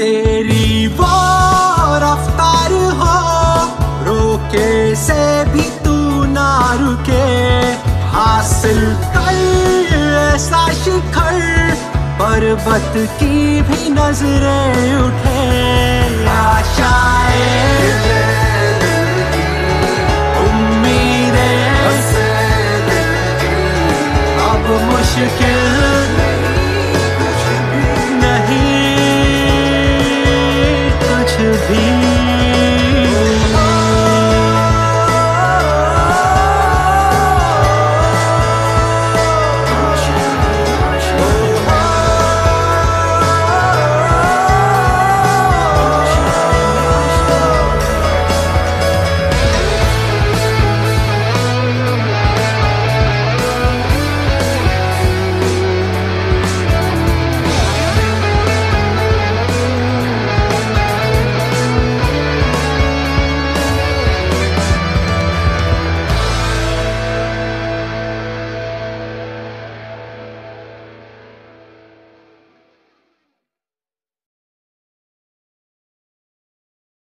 तेरी वो रफ्तार हो, रोके से भी तू ना रुके। हासिल कर ऐसा शिखर, पर्वत की भी नजरें उठे। आशाएं, उम्मीदें अब मुश्किल